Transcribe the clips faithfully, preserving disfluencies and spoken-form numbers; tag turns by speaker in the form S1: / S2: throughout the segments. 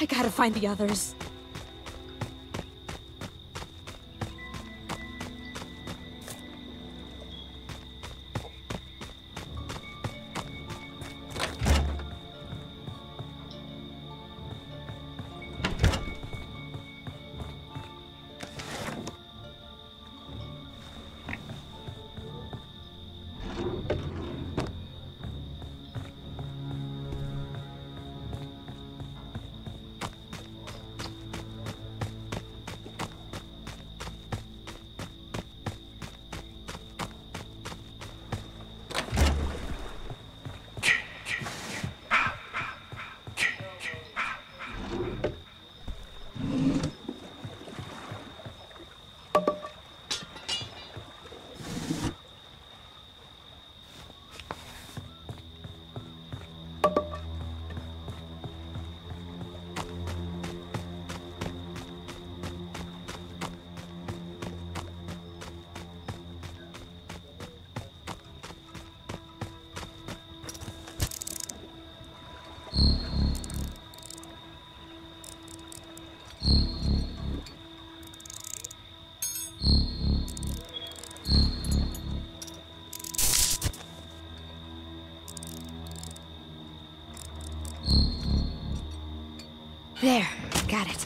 S1: I gotta find the others. There, got it.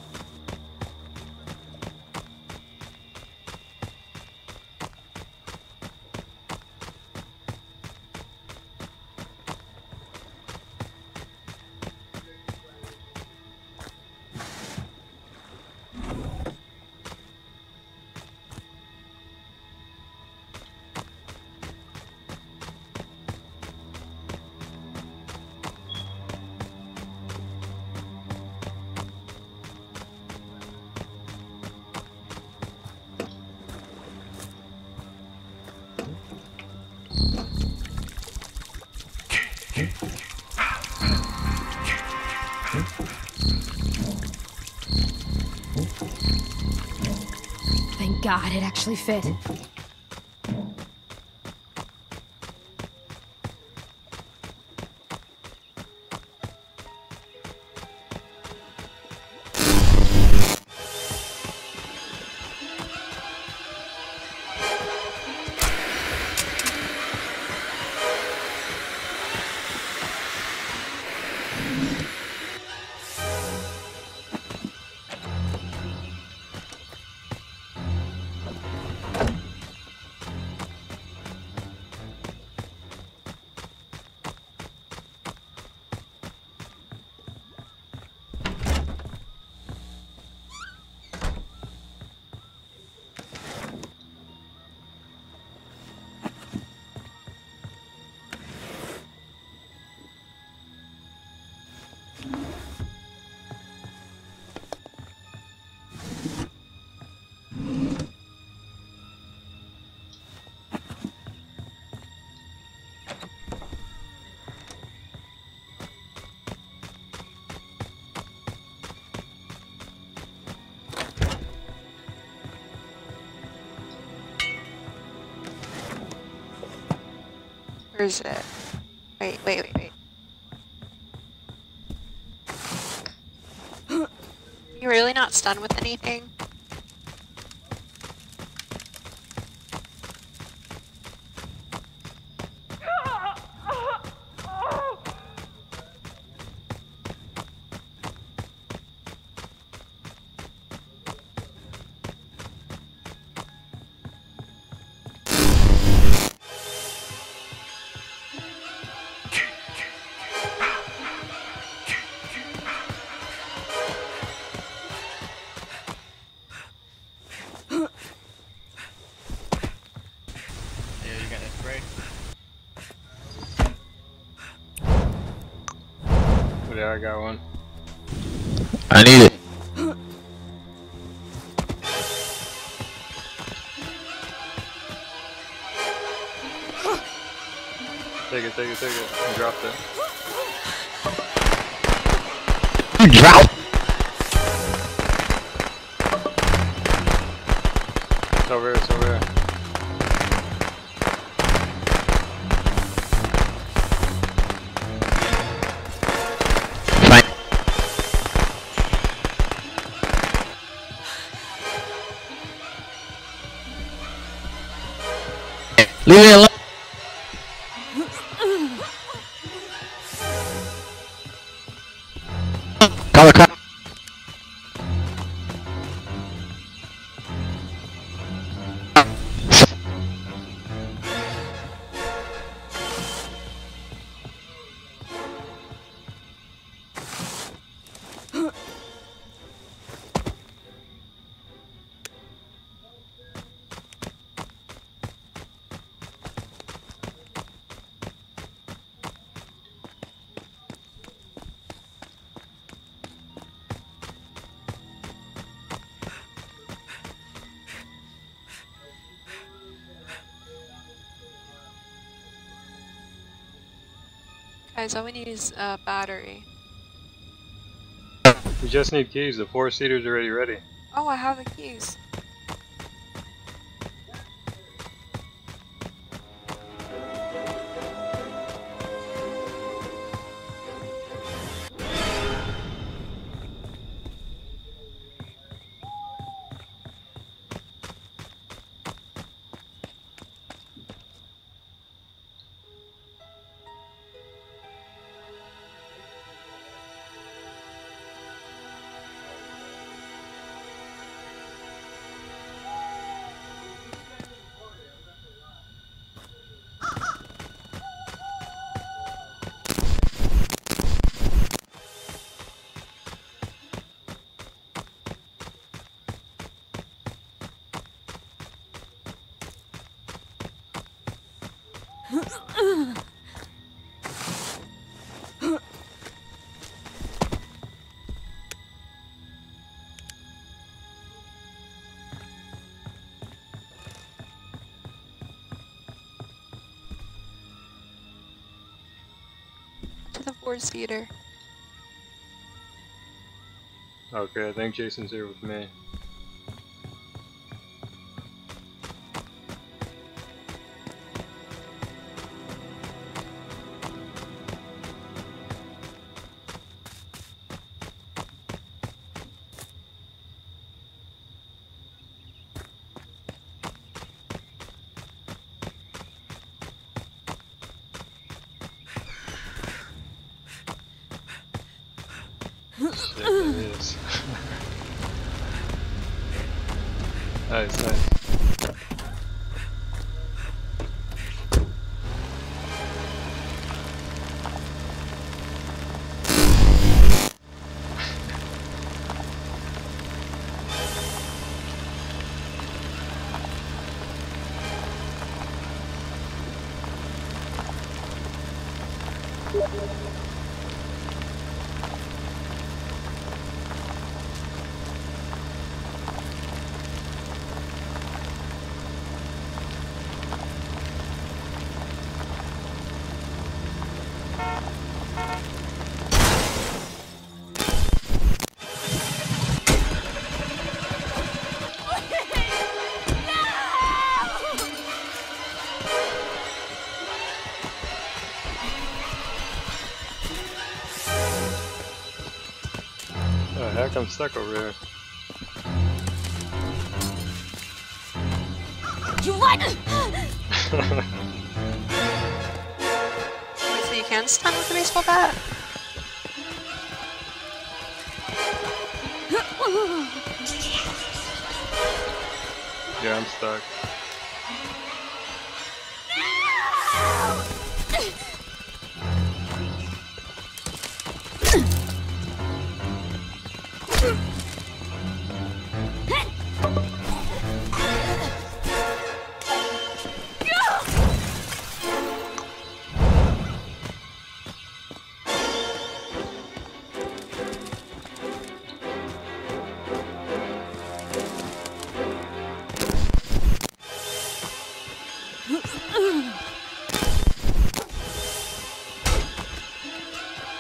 S1: Thank God it actually fit.
S2: Where is it? Wait, wait, wait, wait. You're really not stunned with anything?
S3: Yeah, I got one.
S4: I need it.
S3: Take it, take it, take it. I dropped it.
S4: You dropped?
S3: It's over here, it's over here.
S4: Fine. Leave me alone. Call the cop.
S2: Guys, all we need is a battery.
S3: You just need keys. The four seater's already ready.
S2: Oh, I have the keys. To the four-seater.
S3: Okay, I think Jason's here with me. There it is. Nice, nice. Oh heck, I'm stuck over here.
S1: You what?
S2: Wait, so you can stun with a baseball bat?
S3: Yeah, I'm stuck.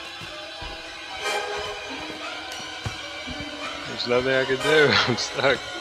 S3: There's nothing I can do. I'm stuck.